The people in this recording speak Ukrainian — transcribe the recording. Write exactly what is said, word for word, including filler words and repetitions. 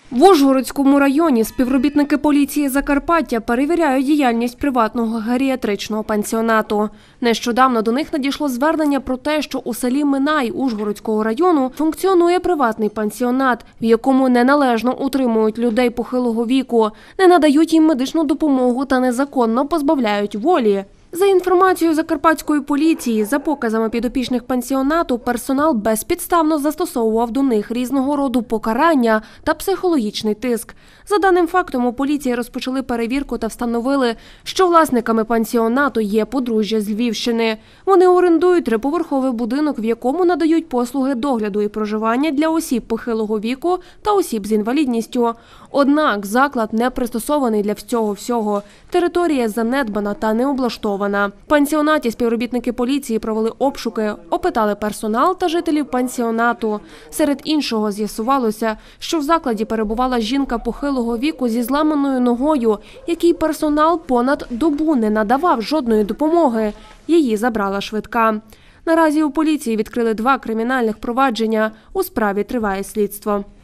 В Ужгородському районі співробітники поліції Закарпаття перевіряють діяльність приватного геріатричного пансіонату. Нещодавно до них надійшло звернення про те, що у селі Минай Ужгородського району функціонує приватний пансіонат, в якому неналежно утримують людей похилого віку, не надають їм медичну допомогу та незаконно позбавляють волі. За інформацією закарпатської поліції, за показами підопічних пансіонату, персонал безпідставно застосовував до них різного роду покарання та психологічний тиск. За даним фактом, у поліції розпочали перевірку та встановили, що власниками пансіонату є подружжя з Львівщини. Вони орендують триповерховий будинок, в якому надають послуги догляду і проживання для осіб похилого віку та осіб з інвалідністю. Однак заклад не пристосований для цього всього. Територія занедбана та не облаштована. В пансіонаті співробітники поліції провели обшуки, опитали персонал та жителів пансіонату. Серед іншого з'ясувалося, що в закладі перебувала жінка похилого віку зі зламаною ногою, якій персонал понад добу не надавав жодної допомоги. Її забрала швидка. Наразі у поліції відкрили два кримінальних провадження. У справі триває слідство.